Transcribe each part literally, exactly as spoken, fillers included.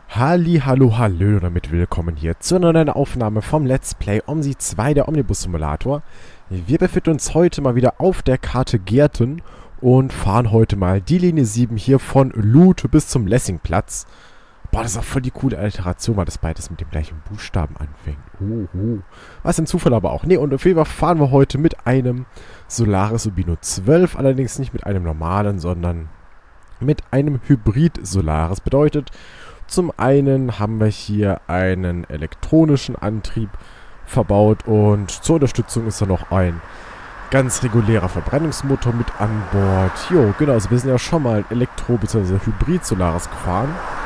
Halli, hallo, hallo und damit willkommen hier zu einer neuen Aufnahme vom Let's Play OMSI zwei, der Omnibus Simulator. Wir befinden uns heute mal wieder auf der Karte Gärten und fahren heute mal die Linie sieben hier von Lute bis zum Lessingplatz. Boah, das ist auch voll die coole Alteration, weil das beides mit dem gleichen Buchstaben anfängt. Oh, oh. Was ein Zufall aber auch. Ne, und auf jeden Fall fahren wir heute mit einem Solaris Urbino zwölf, allerdings nicht mit einem normalen, sondern mit einem Hybrid Solaris. Bedeutet, zum einen haben wir hier einen elektronischen Antrieb verbaut und zur Unterstützung ist da noch ein ganz regulärer Verbrennungsmotor mit an Bord. Jo, genau, also wir sind ja schon mal Elektro- bzw. Hybrid-Solaris gefahren.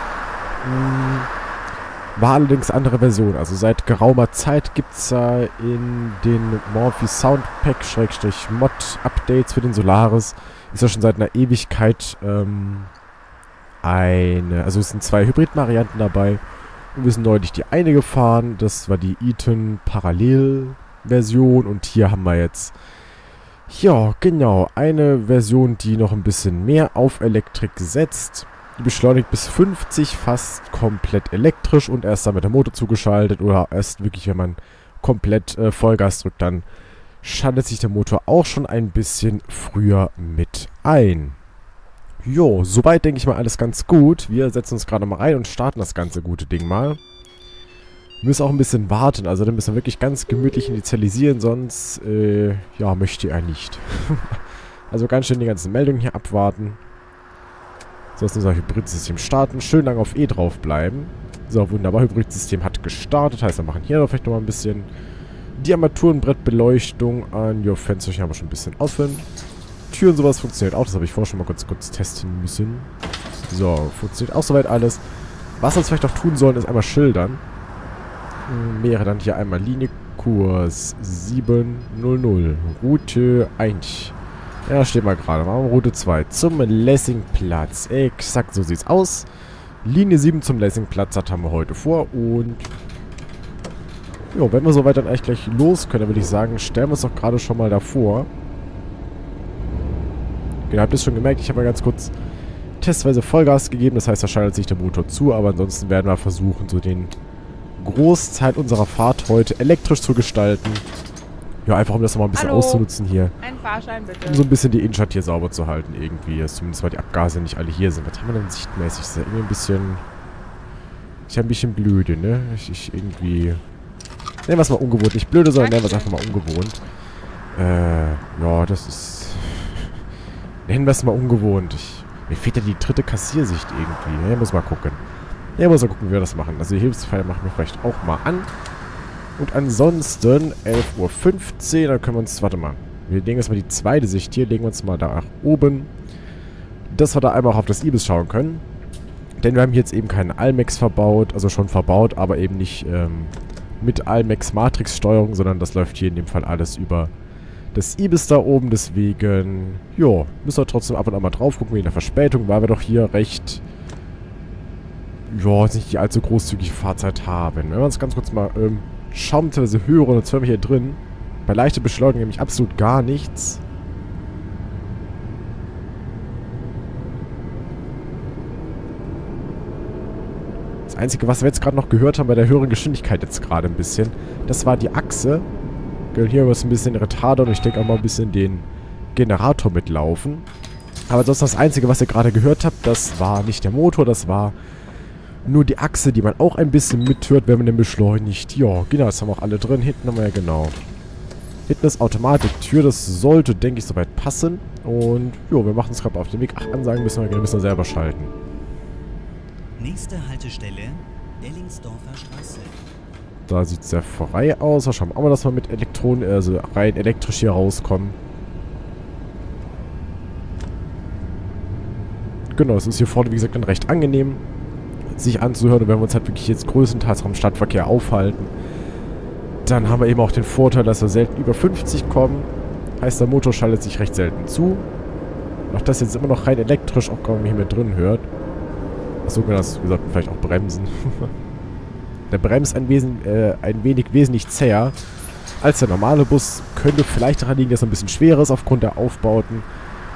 War allerdings eine andere Version. Also seit geraumer Zeit gibt es ja in den Morphy Soundpack-Mod-Updates für den Solaris, ist ja schon seit einer Ewigkeit ähm, eine, also es sind zwei Hybrid-Varianten dabei. Und wir sind neulich die eine gefahren, das war die Eaton Parallel-Version und hier haben wir jetzt, ja genau, eine Version, die noch ein bisschen mehr auf Elektrik setzt. Die beschleunigt bis fünfzig, fast komplett elektrisch und erst dann mit der Motor zugeschaltet oder erst wirklich, wenn man komplett äh, Vollgas drückt, dann schaltet sich der Motor auch schon ein bisschen früher mit ein. Jo, soweit denke ich mal alles ganz gut. Wir setzen uns gerade mal rein und starten das ganze gute Ding mal. Wir müssen auch ein bisschen warten, also dann müssen wir wirklich ganz gemütlich initialisieren, sonst, äh, ja, möchte er nicht. Also ganz schön die ganzen Meldungen hier abwarten. So, ist unser Hybridsystem starten. Schön lange auf E drauf bleiben. So, wunderbar. Hybridsystem hat gestartet. Heißt, wir machen hier vielleicht nochmal ein bisschen die Armaturenbrettbeleuchtung an. Jo, Fenster haben wir schon ein bisschen offen. Tür und sowas funktioniert auch. Das habe ich vorher schon mal kurz, kurz testen müssen. So, funktioniert auch soweit alles. Was wir uns vielleicht auch tun sollen, ist einmal schildern. Wäre dann hier einmal Linie-Kurs sieben null null. Route eins. Ja, steht mal gerade. Machen wir Route zwei zum Lessingplatz. Exakt so sieht's aus. Linie sieben zum Lessingplatz, das haben wir heute vor. Und ja, wenn wir soweit dann eigentlich gleich los können, dann würde ich sagen, stellen wir uns doch gerade schon mal davor. Genau, habt ihr es schon gemerkt, ich habe mal ganz kurz testweise Vollgas gegeben. Das heißt, da schaltet sich der Motor zu, aber ansonsten werden wir versuchen, so den Großteil unserer Fahrt heute elektrisch zu gestalten. Ja, einfach um das nochmal ein bisschen Hallo. auszunutzen hier. Ein Fahrschein bitte. Um so ein bisschen die Innenstadt hier sauber zu halten irgendwie. Das zumindest weil die Abgase nicht alle hier sind. Was haben wir denn sichtmäßig? Das ist ja irgendwie ein bisschen... Ist ja ein bisschen blöde, ne? Ich, ich irgendwie... Nennen wir es mal ungewohnt. Nicht blöde, sondern nennen wir es einfach mal ungewohnt. Äh, ja, das ist... Nennen wir es mal ungewohnt. Ich, mir fehlt ja die dritte Kassiersicht irgendwie. Ja, muss mal gucken. Ja, muss mal gucken, wie wir das machen. Also die Hilfspfeile machen wir vielleicht auch mal an. Und ansonsten elf Uhr fünfzehn, dann können wir uns, warte mal, wir legen jetzt mal die zweite Sicht hier, legen wir uns mal da nach oben, dass wir da einmal auch auf das I B I S schauen können. Denn wir haben hier jetzt eben keinen Almex verbaut, also schon verbaut, aber eben nicht ähm, mit Almex Matrix Steuerung, sondern das läuft hier in dem Fall alles über das I B I S da oben, deswegen, jo, müssen wir trotzdem ab und an mal drauf gucken, wegen der Verspätung, weil wir doch hier recht, ja, nicht die allzu großzügige Fahrzeit haben. Wenn wir uns ganz kurz mal, ähm, schauen, beziehungsweise hören, jetzt hören wir hier drin. Bei leichter Beschleunigung nämlich absolut gar nichts. Das Einzige, was wir jetzt gerade noch gehört haben bei der höheren Geschwindigkeit jetzt gerade ein bisschen, das war die Achse. Hier ist ein bisschen Retarder und ich denke auch mal ein bisschen den Generator mitlaufen. Aber sonst das Einzige, was ihr gerade gehört habt, das war nicht der Motor, das war nur die Achse, die man auch ein bisschen mithört, wenn man den beschleunigt. Ja, genau, das haben wir auch alle drin. Hinten haben wir ja genau. Hinten ist Automatiktür, das sollte, denke ich, soweit passen. Und, jo, wir machen uns gerade auf den Weg. Ach, Ansagen müssen wir, müssen wir selber schalten. Nächste Haltestelle, Dellingsdorfer Straße. Da sieht es sehr frei aus. Schauen wir auch mal, dass wir mit Elektronen, also rein elektrisch hier rauskommen. Genau, es ist hier vorne, wie gesagt, dann recht angenehm, sich anzuhören. Und wenn wir uns halt wirklich jetzt größtenteils vom Stadtverkehr aufhalten, dann haben wir eben auch den Vorteil, dass wir selten über fünfzig kommen. Heißt, der Motor schaltet sich recht selten zu. Auch das jetzt immer noch rein elektrisch, auch kaum hier mit drin hört. Achso, genau, das, wie gesagt, vielleicht auch bremsen. Der bremst ein, Wesen, äh, ein wenig wesentlich zäher als der normale Bus. Könnte vielleicht daran liegen, dass er ein bisschen schwerer ist aufgrund der Aufbauten.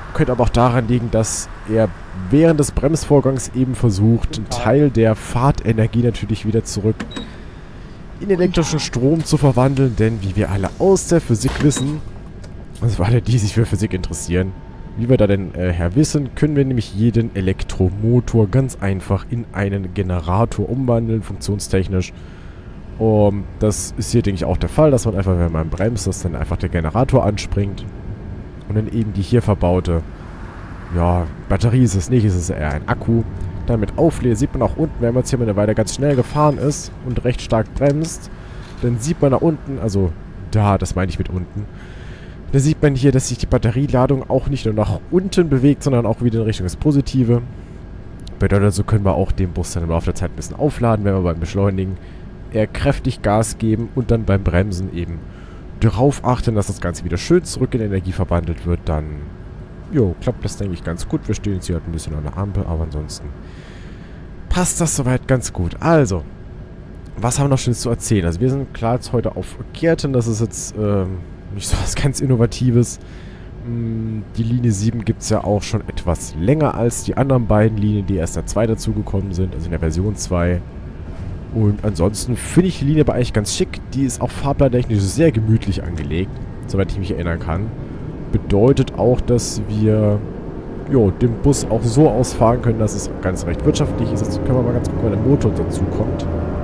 Könnte aber auch daran liegen, dass er während des Bremsvorgangs eben versucht, einen Teil der Fahrtenergie natürlich wieder zurück in elektrischen Strom zu verwandeln. Denn wie wir alle aus der Physik wissen, also für alle, die sich für Physik interessieren, wie wir da denn äh, her wissen, können wir nämlich jeden Elektromotor ganz einfach in einen Generator umwandeln, funktionstechnisch. Um, das ist hier, denke ich, auch der Fall, dass man einfach, wenn man bremst, dass dann einfach der Generator anspringt. Und dann eben die hier verbaute, ja, Batterie ist es nicht, es ist eher ein Akku. Damit auflädt, sieht man auch unten, wenn man jetzt hier mal eine Weile ganz schnell gefahren ist und recht stark bremst, dann sieht man da unten, also da, das meine ich mit unten, da sieht man hier, dass sich die Batterieladung auch nicht nur nach unten bewegt, sondern auch wieder in Richtung des Positive. Bedeutet, so können wir auch den Bus dann im Laufe der Zeit ein bisschen aufladen, wenn wir beim Beschleunigen eher kräftig Gas geben und dann beim Bremsen eben darauf achten, dass das Ganze wieder schön zurück in Energie verwandelt wird. Dann, jo, klappt das, denke ich, ganz gut. Wir stehen jetzt hier halt ein bisschen an der Ampel, aber ansonsten passt das soweit ganz gut. Also, was haben wir noch Schönes zu erzählen? Also wir sind klar jetzt heute auf Gärten, das ist jetzt ähm, nicht so was ganz Innovatives. Mm, die Linie sieben gibt es ja auch schon etwas länger als die anderen beiden Linien, die erst der zwei dazugekommen sind, also in der Version zwei. Und ansonsten finde ich die Linie aber eigentlich ganz schick. Die ist auch fahrplantechnisch sehr gemütlich angelegt, soweit ich mich erinnern kann. Bedeutet auch, dass wir jo, den Bus auch so ausfahren können, dass es ganz recht wirtschaftlich ist. Jetzt können wir mal ganz gucken, wenn der Motor dazu kommt.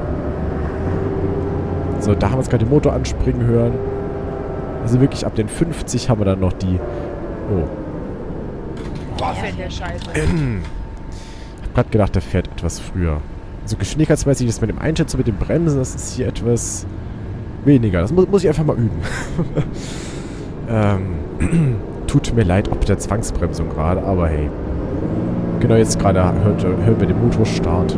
So, da haben wir jetzt gerade den Motor anspringen hören. Also wirklich ab den fünfzig haben wir dann noch die... Oh. Boah, fährt der Scheiße. Ich hab gerade gedacht, der fährt etwas früher. Also geschwindigkeitsmäßig ist mit dem Einschätzen, mit dem Bremsen, das ist hier etwas weniger. Das muss, muss ich einfach mal üben. ähm, tut mir leid, ob der Zwangsbremsung gerade, aber hey. Genau, jetzt gerade hört, hören wir den Motor starten.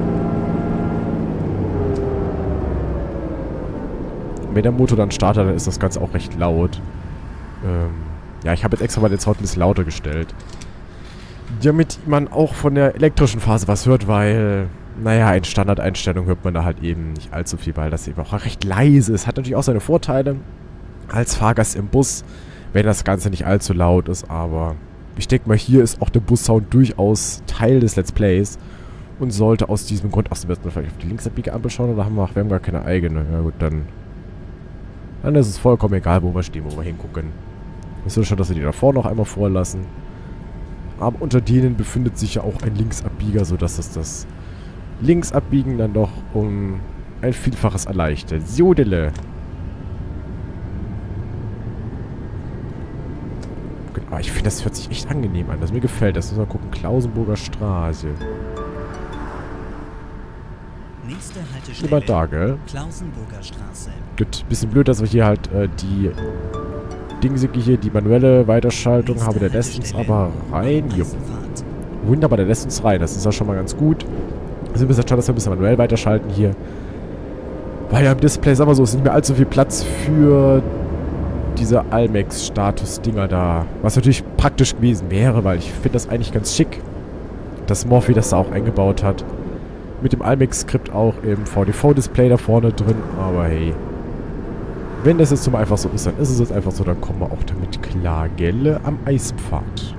Wenn der Motor dann startet, dann ist das Ganze auch recht laut. Ähm, ja, ich habe jetzt extra mal den Sound ein bisschen lauter gestellt. Damit man auch von der elektrischen Phase was hört, weil... Naja, in Standardeinstellungen hört man da halt eben nicht allzu viel, weil das eben auch recht leise ist. Hat natürlich auch seine Vorteile als Fahrgast im Bus, wenn das Ganze nicht allzu laut ist. Aber ich denke mal, hier ist auch der Bussound durchaus Teil des Let's Plays und sollte aus diesem Grund... Achso, wir müssen vielleicht auf die Linksabbiegeampel schauen oder haben wir, ach, wir haben gar keine eigene. Ja gut, dann... Dann ist es vollkommen egal, wo wir stehen, wo wir hingucken. Ich will schon, dass wir die davor noch einmal vorlassen. Aber unter denen befindet sich ja auch ein Linksabbieger, sodass es das... Linksabbiegen dann doch um ein Vielfaches erleichtert. Jodele. Ah, ich finde, das hört sich echt angenehm an. Das mir gefällt. Das müssen wir gucken. Klausenburger Straße. Nächste Haltestelle. Immer da, gell? Klausenburger Straße. Gut. Bisschen blöd, dass wir hier halt äh, die Dingsige hier, die manuelle Weiterschaltung haben. Der lässt uns aber rein. Jo. Wunderbar, der lässt uns rein. Das ist ja schon mal ganz gut. Also wir müssen schauen, dass wir ein bisschen manuell weiterschalten hier. Weil ja im Display, sagen wir so, ist nicht mehr allzu viel Platz für diese Almex-Status-Dinger da. Was natürlich praktisch gewesen wäre, weil ich finde das eigentlich ganz schick, dass Morphy das da auch eingebaut hat. Mit dem Almex-Skript auch im V D V-Display da vorne drin. Aber hey, wenn das jetzt so mal einfach so ist, dann ist es jetzt einfach so, dann kommen wir auch damit klar. Gelle am Eispfad.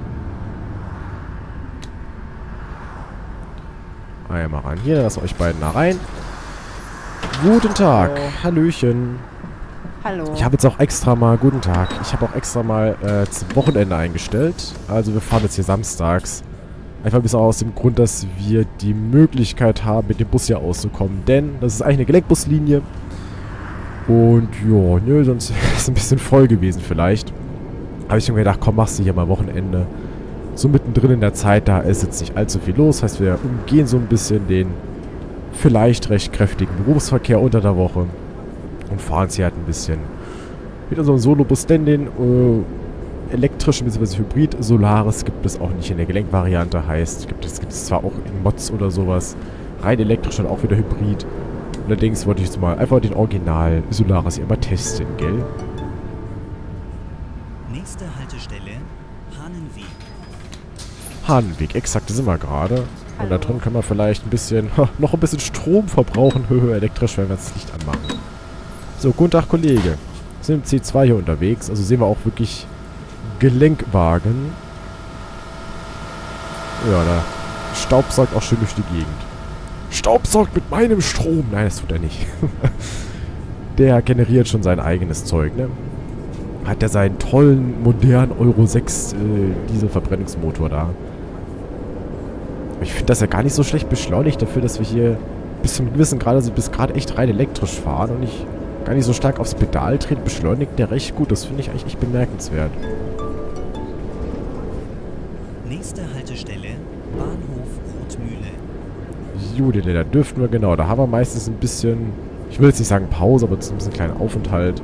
Einmal ran. Hier, lassen wir euch beiden da rein. Guten Tag. Hallo. Hallöchen. Hallo. Ich habe jetzt auch extra mal, guten Tag, ich habe auch extra mal äh, zum Wochenende eingestellt. Also wir fahren jetzt hier samstags. Einfach ein bisschen aus dem Grund, dass wir die Möglichkeit haben, mit dem Bus hier auszukommen. Denn das ist eigentlich eine Gelenkbuslinie. Und ja, nö, sonst ist es ein bisschen voll gewesen vielleicht. Habe ich mir gedacht, komm, machst du hier mal Wochenende. So mittendrin in der Zeit, da ist jetzt nicht allzu viel los. Heißt, wir umgehen so ein bisschen den vielleicht recht kräftigen Berufsverkehr unter der Woche. Und fahren es hier halt ein bisschen mit unserem Solobus, denn den äh, elektrischen bzw. Hybrid Solaris gibt es auch nicht in der Gelenkvariante. Heißt, gibt es gibt es zwar auch in Mods oder sowas, rein elektrisch und auch wieder Hybrid. Allerdings wollte ich jetzt mal einfach den Original Solaris hier mal testen, gell? Nächste Haltestelle, Hahnenweg. Hahnenweg, exakt, da sind wir gerade. Und Hallo. da drin können wir vielleicht ein bisschen, ha, noch ein bisschen Strom verbrauchen, höher elektrisch, wenn wir das Licht anmachen. So, guten Tag, Kollege. Wir sind im C zwei hier unterwegs, also sehen wir auch wirklich Gelenkwagen. Ja, da staubsaugt auch schön durch die Gegend. Staubsaugt mit meinem Strom. Nein, das tut er nicht. Der generiert schon sein eigenes Zeug, ne? Hat er seinen tollen, modernen Euro sechs äh, Dieselverbrennungsmotor da. Ich finde das ja gar nicht so schlecht beschleunigt dafür, dass wir hier bis zum gewissen Grad, also bis gerade echt rein elektrisch fahren und nicht gar nicht so stark aufs Pedal treten, beschleunigt der recht gut. Das finde ich eigentlich echt bemerkenswert. Nächste Haltestelle, Bahnhof Rotmühle. Judele, da dürften wir, genau, da haben wir meistens ein bisschen, ich will jetzt nicht sagen Pause, aber zumindest einen kleinen Aufenthalt.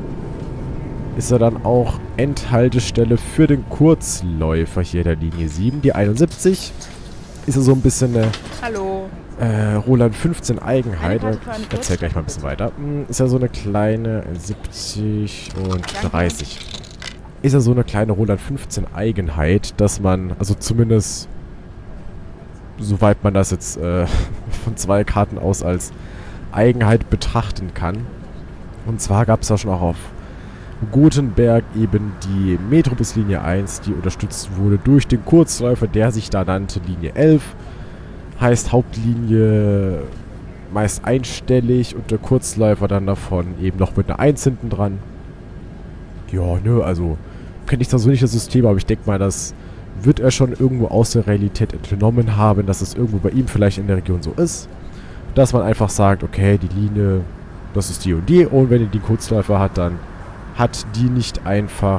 Ist er dann auch Endhaltestelle für den Kurzläufer hier der Linie sieben, die einundsiebzig. Ist er so ein bisschen eine Hallo. äh, Roland fünfzehn Eigenheit. Eine Karte für einen Ich erzähl gleich mal ein bisschen weiter. Hm, ist ja so eine kleine siebzig und Danke. dreißig. Ist ja so eine kleine Roland fünfzehn Eigenheit, dass man, also zumindest soweit man das jetzt äh, von zwei Karten aus als Eigenheit betrachten kann. Und zwar gab es da schon auch auf Gothenberg eben die Metrobuslinie eins, die unterstützt wurde durch den Kurzläufer, der sich da nannte Linie elf. Heißt Hauptlinie meist einstellig und der Kurzläufer dann davon eben noch mit einer eins hinten dran. Ja, ne, also kenne ich da so nicht das System, aber ich denke mal, das wird er schon irgendwo aus der Realität entnommen haben, dass es irgendwo bei ihm vielleicht in der Region so ist. Dass man einfach sagt, okay, die Linie, das ist die und die, und wenn er die Kurzläufer hat, dann hat die nicht einfach,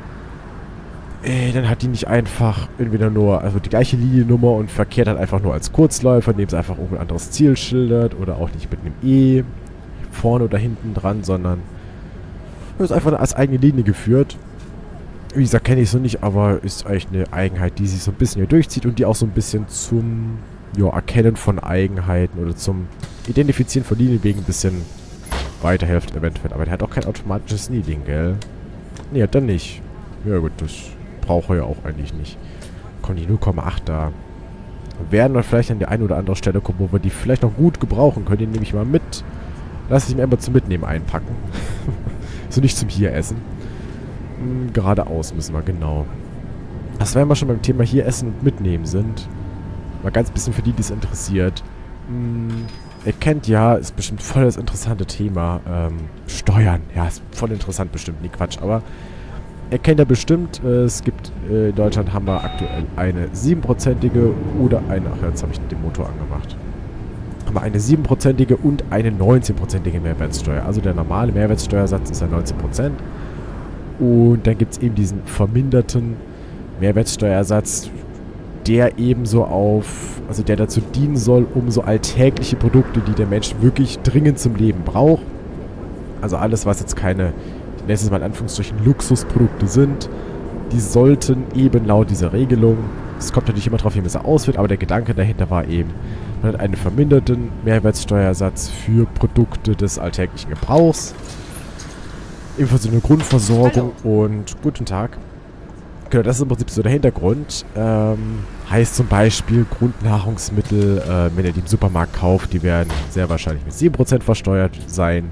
äh, dann hat die nicht einfach entweder nur, also die gleiche Liniennummer und verkehrt dann einfach nur als Kurzläufer, indem es einfach irgendein anderes Ziel schildert oder auch nicht mit einem E vorne oder hinten dran, sondern ist einfach als eigene Linie geführt. Wie gesagt, kenne ich so nicht, aber ist eigentlich eine Eigenheit, die sich so ein bisschen hier durchzieht und die auch so ein bisschen zum ja, Erkennen von Eigenheiten oder zum Identifizieren von Linienwegen ein bisschen weiterhilft eventuell. Aber der hat auch kein automatisches Needling, gell? Nee, hat er nicht. Ja gut, das braucht er ja auch eigentlich nicht. Kommt die null Komma acht da. Wir werden dann vielleicht an die eine oder andere Stelle kommen, wo wir die vielleicht noch gut gebrauchen können. Den nehme ich mal mit. Lass ich mir einfach zum Mitnehmen einpacken. So nicht zum hier essen. Hm, geradeaus müssen wir, genau. Das wenn wir schon beim Thema hier essen und mitnehmen sind. Mal ganz bisschen für die, die es interessiert. Hm, ihr kennt ja, ist bestimmt voll das interessante Thema. Ähm, Steuern. Ja, ist voll interessant bestimmt. Nee, Quatsch. Aber ihr kennt ja bestimmt, äh, es gibt, äh, in Deutschland haben wir aktuell eine siebenprozentige oder eine, ach jetzt habe ich den Motor angemacht. Haben wir eine siebenprozentige und eine neunzehnprozentige Mehrwertsteuer. Also der normale Mehrwertsteuersatz ist ja neunzehn Prozent. Und dann gibt es eben diesen verminderten Mehrwertsteuersatz, der ebenso auf, also der dazu dienen soll, um so alltägliche Produkte, die der Mensch wirklich dringend zum Leben braucht, also alles, was jetzt keine, ich nenne es mal in Anführungsstrichen, Luxusprodukte sind, die sollten eben laut dieser Regelung, es kommt natürlich immer drauf, wie man es ausführt, aber der Gedanke dahinter war eben, man hat einen verminderten Mehrwertsteuersatz für Produkte des alltäglichen Gebrauchs, ebenfalls eine Grundversorgung. Hallo. Und guten Tag. Genau, das ist im Prinzip so der Hintergrund. Ähm, heißt zum Beispiel Grundnahrungsmittel, äh, wenn ihr die im Supermarkt kauft, die werden sehr wahrscheinlich mit sieben Prozent versteuert sein.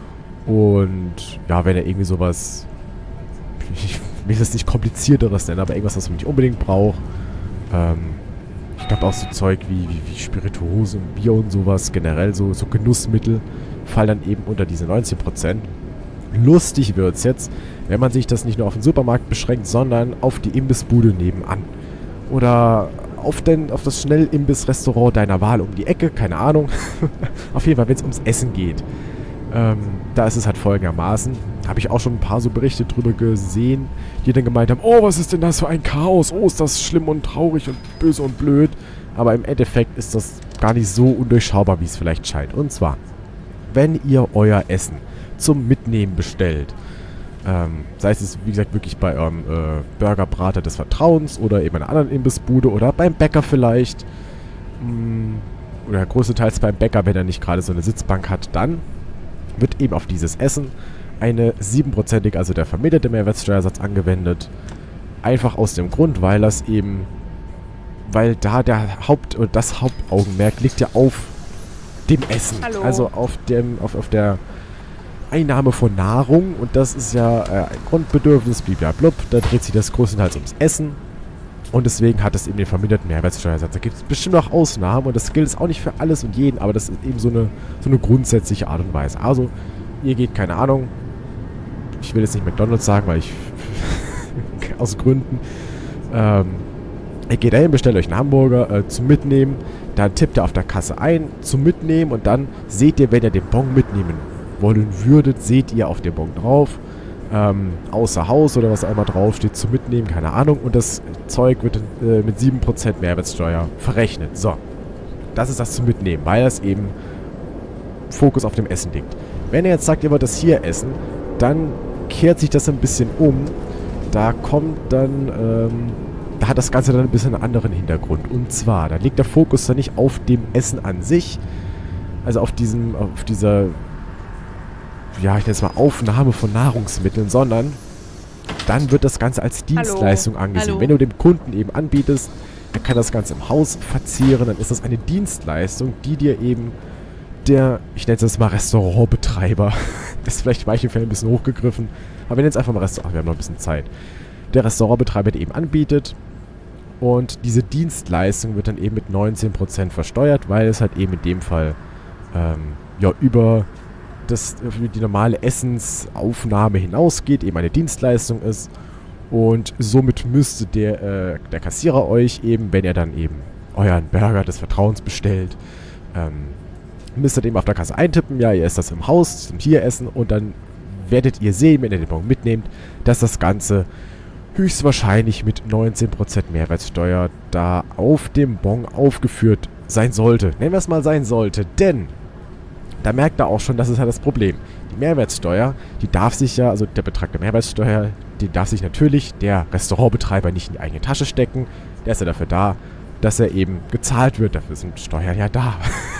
Und ja, wenn ihr irgendwie sowas, ich will es nicht komplizierteres nennen, aber irgendwas, was man nicht unbedingt braucht. Ähm, ich glaube auch so Zeug wie, wie, wie Spirituosen, Bier und sowas, generell so, so Genussmittel, fallen dann eben unter diese neunzehn Prozent. Lustig wird es jetzt, wenn man sich das nicht nur auf den Supermarkt beschränkt, sondern auf die Imbissbude nebenan. Oder auf, den, auf das Schnellimbiss-Restaurant deiner Wahl um die Ecke, keine Ahnung. Auf jeden Fall, wenn es ums Essen geht. Ähm, da ist es halt folgendermaßen. Habe ich auch schon ein paar so Berichte drüber gesehen, die dann gemeint haben, oh, was ist denn das für ein Chaos? Oh, ist das schlimm und traurig und böse und blöd. Aber im Endeffekt ist das gar nicht so undurchschaubar, wie es vielleicht scheint. Und zwar, wenn ihr euer Essen zum Mitnehmen bestellt. Ähm, sei es, wie gesagt, wirklich bei eurem äh, Burgerbrater des Vertrauens oder eben einer anderen Imbissbude oder beim Bäcker vielleicht. Mh, oder größtenteils beim Bäcker, wenn er nicht gerade so eine Sitzbank hat, dann wird eben auf dieses Essen eine siebenprozentige, also der verminderte Mehrwertsteuersatz angewendet. Einfach aus dem Grund, weil das eben, weil da der Haupt, oder das Hauptaugenmerk liegt ja auf dem Essen. Hallo. Also auf dem, auf, auf der Einnahme von Nahrung, und das ist ja äh, ein Grundbedürfnis, blablabla, da dreht sich das größtenteils ums Essen. Und deswegen hat es eben den verminderten Mehrwertsteuersatz. Da gibt es bestimmt auch Ausnahmen und das gilt es auch nicht für alles und jeden, aber das ist eben so eine, so eine grundsätzliche Art und Weise. Also, ihr geht, keine Ahnung, ich will jetzt nicht McDonald's sagen, weil ich aus Gründen, ähm, ihr geht dahin, bestellt euch einen Hamburger äh, zum Mitnehmen, dann tippt ihr auf der Kasse ein, zum Mitnehmen und dann seht ihr, wenn ihr den Bon mitnehmen wollen würdet, seht ihr auf dem Bon drauf, ähm, außer Haus oder was auch immer draufsteht, zum Mitnehmen, keine Ahnung, und das Zeug wird äh, mit sieben Prozent Mehrwertsteuer verrechnet. So, das ist das zum Mitnehmen, weil das eben Fokus auf dem Essen liegt. Wenn ihr jetzt sagt, ihr wollt das hier essen, dann kehrt sich das ein bisschen um. Da kommt dann, ähm, da hat das Ganze dann ein bisschen einen anderen Hintergrund. Und zwar, da liegt der Fokus dann nicht auf dem Essen an sich, also auf diesem, auf dieser, ja, ich nenne es mal Aufnahme von Nahrungsmitteln, sondern dann wird das Ganze als Dienstleistung Hallo. angesehen. Hallo. Wenn du dem Kunden eben anbietest, er kann das Ganze im Haus verzehren, dann ist das eine Dienstleistung, die dir eben der, ich nenne es jetzt mal Restaurantbetreiber, das ist vielleicht in manchen Fällen ein bisschen hochgegriffen, aber wir nennen es einfach mal Restaurant, wir haben noch ein bisschen Zeit, der Restaurantbetreiber dir eben anbietet und diese Dienstleistung wird dann eben mit neunzehn Prozent versteuert, weil es halt eben in dem Fall ähm, ja, über das, über die normale Essensaufnahme hinausgeht, eben eine Dienstleistung ist und somit müsste der, äh, der Kassierer euch eben, wenn er dann eben euren Burger des Vertrauens bestellt, ähm, müsst ihr eben auf der Kasse eintippen, ja, ihr esst das im Haus, zum Tieressen und dann werdet ihr sehen, wenn ihr den Bon mitnehmt, dass das Ganze höchstwahrscheinlich mit neunzehn Prozent Mehrwertsteuer da auf dem Bon aufgeführt sein sollte. Nennen wir es mal sein sollte, denn da merkt er auch schon, das ist ja das Problem. Die Mehrwertsteuer, die darf sich ja, also der Betrag der Mehrwertsteuer, die darf sich natürlich der Restaurantbetreiber nicht in die eigene Tasche stecken. Der ist ja dafür da, dass er eben gezahlt wird. Dafür sind Steuern ja da.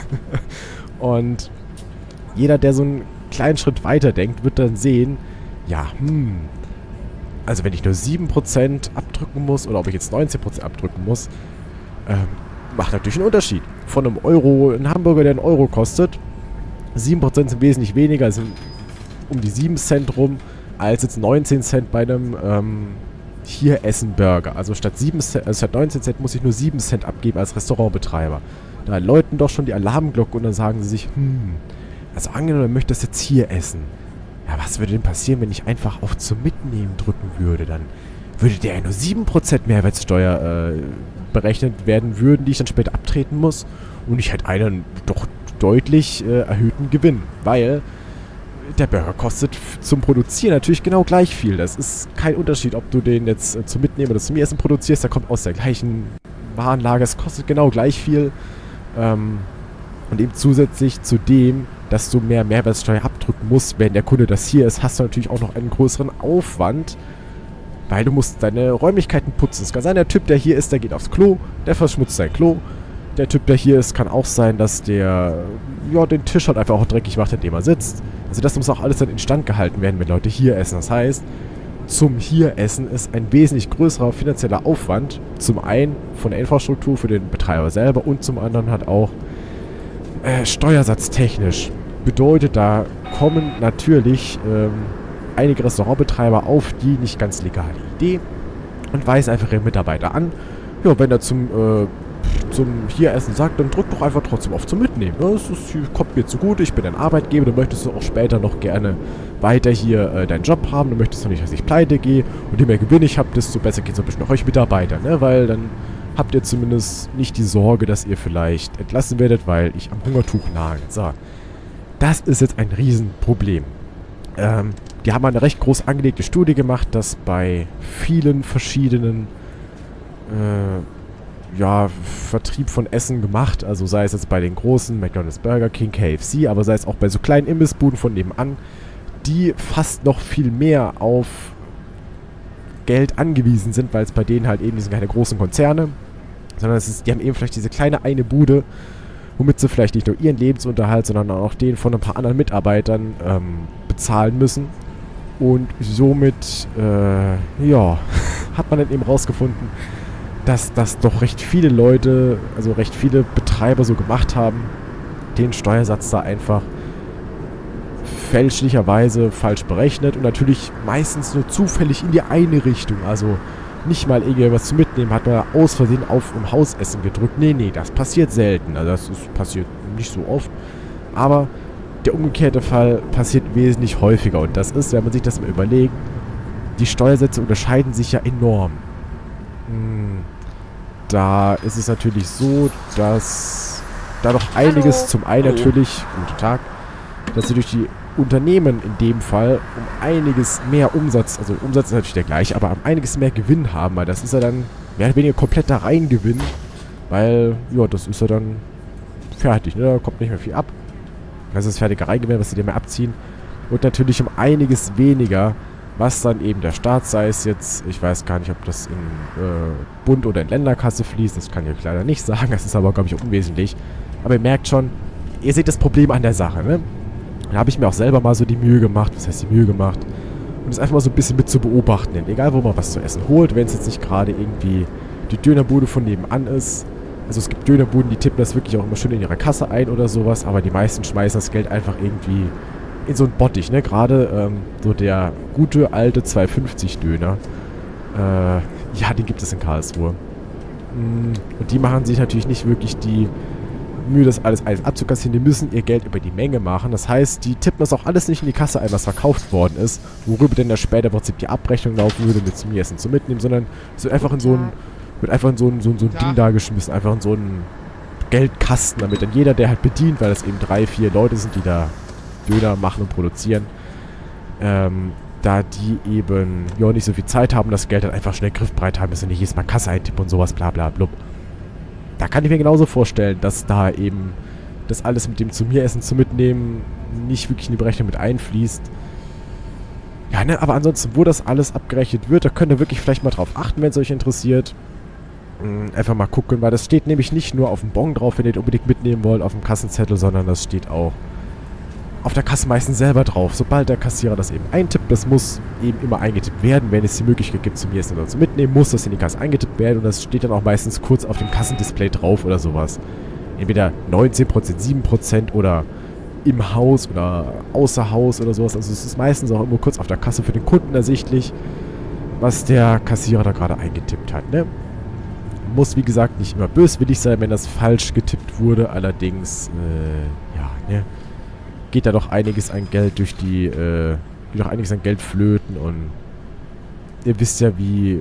Und jeder, der so einen kleinen Schritt weiter denkt, wird dann sehen, ja, hm, also wenn ich nur sieben Prozent abdrücken muss oder ob ich jetzt neunzehn Prozent abdrücken muss, ähm, macht natürlich einen Unterschied. Von einem Euro, ein Hamburger, der einen Euro kostet, sieben Prozent sind wesentlich weniger, sind um die sieben Cent rum, als jetzt neunzehn Cent bei einem ähm, Hier-Essen-Burger. Also statt, sieben Cent, also statt neunzehn Cent muss ich nur sieben Cent abgeben als Restaurantbetreiber. Da läuten doch schon die Alarmglocken und dann sagen sie sich, hm, also angenommen, du möchtest jetzt hier essen. Ja, was würde denn passieren, wenn ich einfach auf zum Mitnehmen drücken würde? Dann würde der ja nur sieben Prozent Mehrwertsteuer äh, berechnet werden würden, die ich dann später abtreten muss. Und ich hätte einen doch deutlich äh, erhöhten Gewinn, weil der Burger kostet zum Produzieren natürlich genau gleich viel. Das ist kein Unterschied, ob du den jetzt äh, zum Mitnehmen oder zum Essen produzierst. Der kommt aus der gleichen Warenlage. Es kostet genau gleich viel. Ähm, und eben zusätzlich zu dem, dass du mehr Mehrwertsteuer abdrücken musst, wenn der Kunde das hier ist, hast du natürlich auch noch einen größeren Aufwand, weil du musst deine Räumlichkeiten putzen. Es kann sein, der Typ, der hier ist, der geht aufs Klo, der verschmutzt sein Klo. Der Typ, der hier ist, kann auch sein, dass der ja, den Tisch halt einfach auch dreckig macht, an dem er sitzt. Also das muss auch alles dann instand gehalten werden, wenn Leute hier essen. Das heißt, zum Hier-Essen ist ein wesentlich größerer finanzieller Aufwand. Zum einen von der Infrastruktur für den Betreiber selber und zum anderen halt auch äh, steuersatztechnisch. Bedeutet, da kommen natürlich ähm, einige Restaurantbetreiber auf die nicht ganz legale Idee und weisen einfach ihre Mitarbeiter an. Ja, wenn er zum äh, zum Hier-Essen sagt, dann drück doch einfach trotzdem auf zum Mitnehmen. Ja, das ist, kommt mir zugute, ich bin ein Arbeitgeber, du möchtest auch später noch gerne weiter hier äh, deinen Job haben, du möchtest noch nicht, dass ich pleite gehe und je mehr Gewinn ich habe, desto besser geht es ein bisschen auch euch Mitarbeiter, ne? Weil dann habt ihr zumindest nicht die Sorge, dass ihr vielleicht entlassen werdet, weil ich am Hungertuch nage. So, das ist jetzt ein Riesenproblem. Ähm, die haben eine recht groß angelegte Studie gemacht, dass bei vielen verschiedenen äh, ja, Vertrieb von Essen gemacht, also sei es jetzt bei den großen McDonald's, Burger King, K F C, aber sei es auch bei so kleinen Imbissbuden von nebenan, die fast noch viel mehr auf Geld angewiesen sind, weil es bei denen halt eben, die sind keine großen Konzerne, sondern es ist, die haben eben vielleicht diese kleine eine Bude, womit sie vielleicht nicht nur ihren Lebensunterhalt, sondern auch den von ein paar anderen Mitarbeitern ähm, bezahlen müssen. Und somit, äh, ja, hat man dann eben rausgefunden, dass das doch recht viele Leute, also recht viele Betreiber so gemacht haben, den Steuersatz da einfach fälschlicherweise falsch berechnet und natürlich meistens nur zufällig in die eine Richtung. Also nicht mal irgendwas zu mitnehmen, hat man aus Versehen auf um Hausessen gedrückt. Nee, nee, das passiert selten. Also das ist, passiert nicht so oft. Aber der umgekehrte Fall passiert wesentlich häufiger. Und das ist, wenn man sich das mal überlegt, die Steuersätze unterscheiden sich ja enorm. Hm, da ist es natürlich so, dass da doch einiges Hallo. zum einen Hallo. natürlich, guten Tag, dass sie durch die Unternehmen in dem Fall um einiges mehr Umsatz, also Umsatz ist natürlich der gleiche, aber um einiges mehr Gewinn haben, weil das ist ja dann mehr oder weniger kompletter Reingewinn, weil, ja, das ist ja dann fertig, ne, da kommt nicht mehr viel ab. Das ist fertiger Reingewinn, was sie dir mehr abziehen. Und natürlich um einiges weniger, was dann eben der Staat, sei es jetzt, ich weiß gar nicht, ob das in äh, Bund- oder in Länderkasse fließt, das kann ich euch leider nicht sagen, das ist aber, glaube ich, auch unwesentlich. Aber ihr merkt schon, ihr seht das Problem an der Sache, ne? Da habe ich mir auch selber mal so die Mühe gemacht, was heißt die Mühe gemacht, um das einfach mal so ein bisschen mit zu beobachten. Denn egal, wo man was zu essen holt, wenn es jetzt nicht gerade irgendwie die Dönerbude von nebenan ist. Also es gibt Dönerbuden, die tippen das wirklich auch immer schön in ihrer Kasse ein oder sowas, aber die meisten schmeißen das Geld einfach irgendwie in so einen Bottich, ne? Gerade ähm, so der gute alte zwei fünfzig Döner. Äh, ja, den gibt es in Karlsruhe. Mm, und die machen sich natürlich nicht wirklich die Mühe, das alles, alles abzukassieren. Die müssen ihr Geld über die Menge machen. Das heißt, die tippen das auch alles nicht in die Kasse ein, was verkauft worden ist, worüber denn da später im Prinzip die Abrechnung laufen würde mit zum Essen zu mitnehmen, sondern es wird einfach in so ein, wird einfach in so ein, so ein, so ein Ding da geschmissen, einfach in so einen Geldkasten, damit dann jeder, der halt bedient, weil das eben drei, vier Leute sind, die da Döner machen und produzieren, ähm, da die eben ja nicht so viel Zeit haben, das Geld dann einfach schnell griffbereit haben, dass sie nicht jedes Mal Kasse eintippen und sowas, bla bla blub. Da kann ich mir genauso vorstellen, dass da eben das alles mit dem zu mir Essen zu mitnehmen nicht wirklich in die Berechnung mit einfließt. Ja, ne, aber ansonsten, wo das alles abgerechnet wird, da könnt ihr wirklich vielleicht mal drauf achten, wenn es euch interessiert. Mhm, einfach mal gucken, weil das steht nämlich nicht nur auf dem Bon drauf, wenn ihr das unbedingt mitnehmen wollt, auf dem Kassenzettel, sondern das steht auch auf der Kasse meistens selber drauf. Sobald der Kassierer das eben eintippt, das muss eben immer eingetippt werden. Wenn es die Möglichkeit gibt, zum Essen oder zu mitnehmen, muss das in die Kasse eingetippt werden und das steht dann auch meistens kurz auf dem Kassendisplay drauf oder sowas. Entweder neunzehn Prozent, sieben Prozent oder im Haus oder außer Haus oder sowas. Also es ist meistens auch immer kurz auf der Kasse für den Kunden ersichtlich, was der Kassierer da gerade eingetippt hat, ne? Muss, wie gesagt, nicht immer böswillig sein, wenn das falsch getippt wurde. Allerdings, äh, ja, ne? Geht da doch einiges an Geld durch die, äh, geht doch einiges an Geld flöten und ihr wisst ja, wie,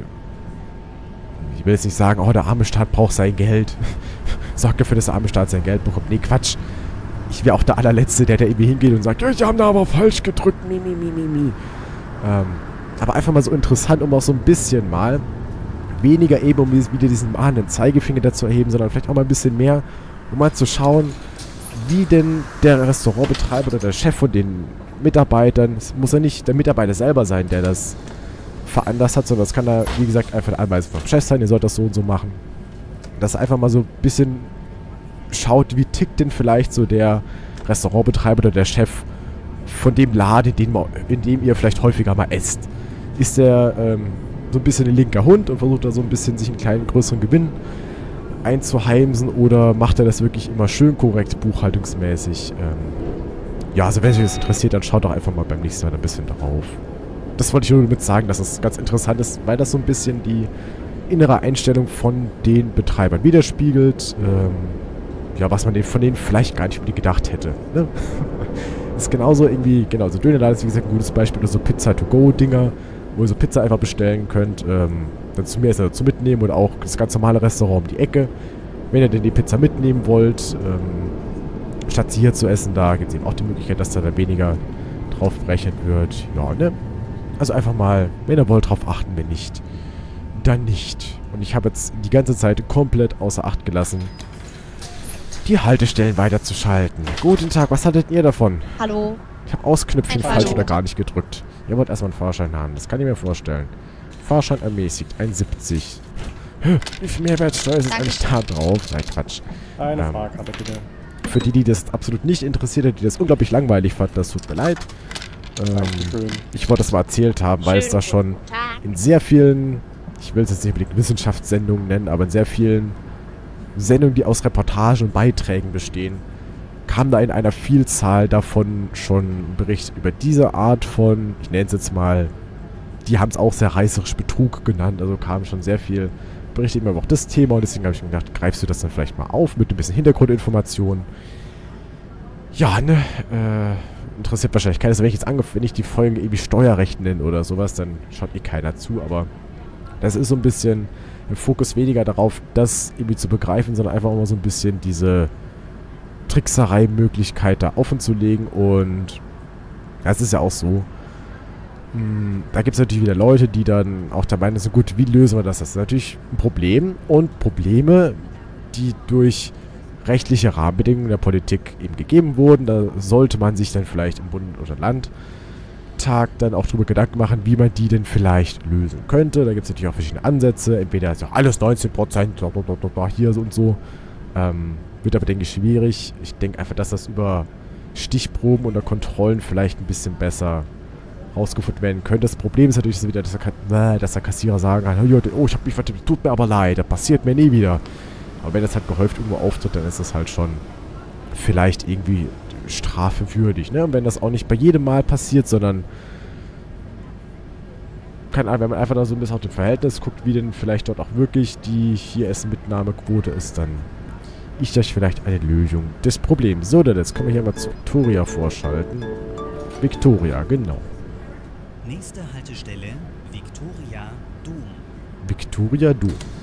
ich will jetzt nicht sagen, oh, der arme Staat braucht sein Geld. Sorgt dafür, dass der arme Staat sein Geld bekommt. Nee, Quatsch. Ich wäre auch der allerletzte, der da irgendwie hingeht und sagt, ja, ich habe da aber falsch gedrückt, mi, mi, mi, mi, mi. Ähm, aber einfach mal so interessant, um auch so ein bisschen mal, weniger eben, um wieder diesen mahnenden Zeigefinger dazu erheben, sondern vielleicht auch mal ein bisschen mehr, um mal zu schauen, wie denn der Restaurantbetreiber oder der Chef von den Mitarbeitern, es muss ja nicht der Mitarbeiter selber sein, der das veranlasst hat, sondern das kann da, wie gesagt, einfach eine Anweisung vom Chef sein, ihr sollt das so und so machen. Dass einfach mal so ein bisschen schaut, wie tickt denn vielleicht so der Restaurantbetreiber oder der Chef von dem Laden, in dem, in dem ihr vielleicht häufiger mal esst. Ist der ähm, so ein bisschen ein linker Hund und versucht da so ein bisschen sich einen kleinen, größeren Gewinn einzuheimsen oder macht er das wirklich immer schön korrekt buchhaltungsmäßig? Ähm, ja, also wenn euch das interessiert, dann schaut doch einfach mal beim nächsten Mal ein bisschen drauf. Das wollte ich nur damit sagen, dass es ganz interessant ist, weil das so ein bisschen die innere Einstellung von den Betreibern widerspiegelt. Ähm, ja, was man von denen vielleicht gar nicht unbedingt gedacht hätte. Ne? Ist genauso irgendwie, genau, so Dönerladen ist wie gesagt ein gutes Beispiel, oder so Pizza-to-go-Dinger, wo ihr so Pizza einfach bestellen könnt, ähm, dann zu mir ist dazu mitnehmen oder auch das ganz normale Restaurant um die Ecke. Wenn ihr denn die Pizza mitnehmen wollt, ähm, statt sie hier zu essen, da gibt es eben auch die Möglichkeit, dass da dann weniger drauf berechnet wird. Ja, ne? Also einfach mal, wenn ihr wollt, drauf achten, wenn nicht, dann nicht. Und ich habe jetzt die ganze Zeit komplett außer Acht gelassen, die Haltestellen weiterzuschalten. Guten Tag, was haltet ihr davon? Hallo. Ich habe Ausknüpfchen Hallo. falsch oder gar nicht gedrückt. Ihr wollt erstmal einen Fahrschein haben, das kann ich mir vorstellen. Fahrschein ermäßigt, eins siebzig. Wie viel Mehrwertsteuer ist jetzt eigentlich da drauf? Nein, Quatsch. Eine Ähm, Fahrkarte bitte. Für die, die das absolut nicht interessiert hat, die das unglaublich langweilig fanden, das tut mir leid. Ähm, Dankeschön. ich wollte das mal erzählt haben, weil es da schon in sehr vielen, ich will es jetzt nicht unbedingt Wissenschaftssendungen nennen, aber in sehr vielen Sendungen, die aus Reportagen und Beiträgen bestehen, kam da in einer Vielzahl davon schon ein Bericht über diese Art von, ich nenne es jetzt mal, die haben es auch sehr reißerisch Betrug genannt. Also kam schon sehr viel Berichte immer über auch das Thema. Und deswegen habe ich mir gedacht, greifst du das dann vielleicht mal auf mit ein bisschen Hintergrundinformationen. Ja, ne, äh, interessiert wahrscheinlich keiner. Wenn ich jetzt angef wenn ich die Folge irgendwie Steuerrecht nenne oder sowas, dann schaut eh keiner zu. Aber das ist so ein bisschen im Fokus weniger darauf, das irgendwie zu begreifen, sondern einfach mal so ein bisschen diese Trickserei-Möglichkeit da offen zu legen. Und das ist ja auch so. Mh, da gibt es natürlich wieder Leute, die dann auch der Meinung sind, gut, wie lösen wir das? Das ist natürlich ein Problem. Und Probleme, die durch rechtliche Rahmenbedingungen der Politik eben gegeben wurden. Da sollte man sich dann vielleicht im Bund oder Landtag dann auch drüber Gedanken machen, wie man die denn vielleicht lösen könnte. Da gibt es natürlich auch verschiedene Ansätze. Entweder ist auch alles neunzehn Prozent hier so und so. Ähm, wird aber, denke ich, schwierig. Ich denke einfach, dass das über Stichproben oder Kontrollen vielleicht ein bisschen besser rausgefunden werden könnte. Das Problem ist natürlich wieder, dass der, dass der Kassierer sagen kann, oh, ich habe mich vertippt, tut mir aber leid, das passiert mir nie wieder. Aber wenn das halt gehäuft irgendwo auftritt, dann ist das halt schon vielleicht irgendwie strafewürdig, ne? Und wenn das auch nicht bei jedem Mal passiert, sondern kann, wenn man einfach da so ein bisschen auf dem Verhältnis guckt, wie denn vielleicht dort auch wirklich die hier Essenmitnahmequote ist, dann ist das vielleicht eine Lösung des Problems. So, dann jetzt können wir hier mal zu Victoria vorschalten. Victoria, genau. Nächste Haltestelle, Victoria Dom. Victoria Dom.